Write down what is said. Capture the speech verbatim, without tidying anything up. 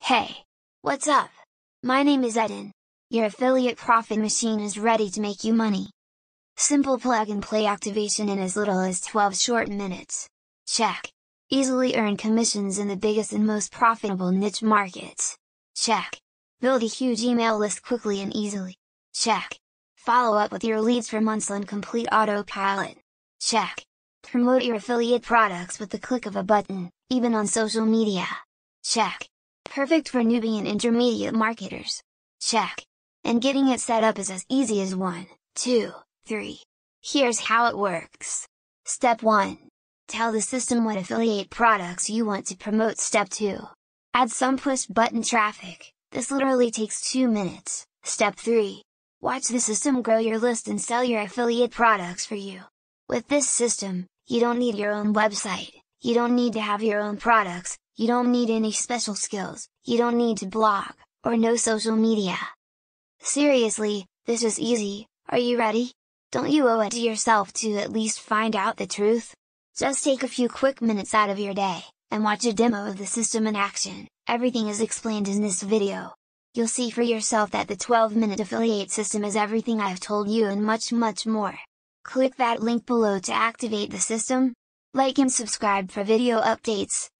Hey! What's up? My name is Eden. Your affiliate profit machine is ready to make you money. Simple plug-and-play activation in as little as twelve short minutes. Check. Easily earn commissions in the biggest and most profitable niche markets. Check. Build a huge email list quickly and easily. Check. Follow up with your leads for months on complete autopilot. Check. Promote your affiliate products with the click of a button, even on social media. Check. Perfect for newbie and intermediate marketers. Check. And getting it set up is as easy as one, two, three. Here's how it works. Step one. Tell the system what affiliate products you want to promote. Step two. Add some push button traffic. This literally takes two minutes. Step three. Watch the system grow your list and sell your affiliate products for you. With this system, you don't need your own website, you don't need to have your own products, you don't need any special skills, you don't need to blog, or know social media. Seriously, this is easy. Are you ready? Don't you owe it to yourself to at least find out the truth? Just take a few quick minutes out of your day, and watch a demo of the system in action. Everything is explained in this video. You'll see for yourself that the twelve minute affiliate system is everything I've told you and much much more. Click that link below to activate the system. Like and subscribe for video updates.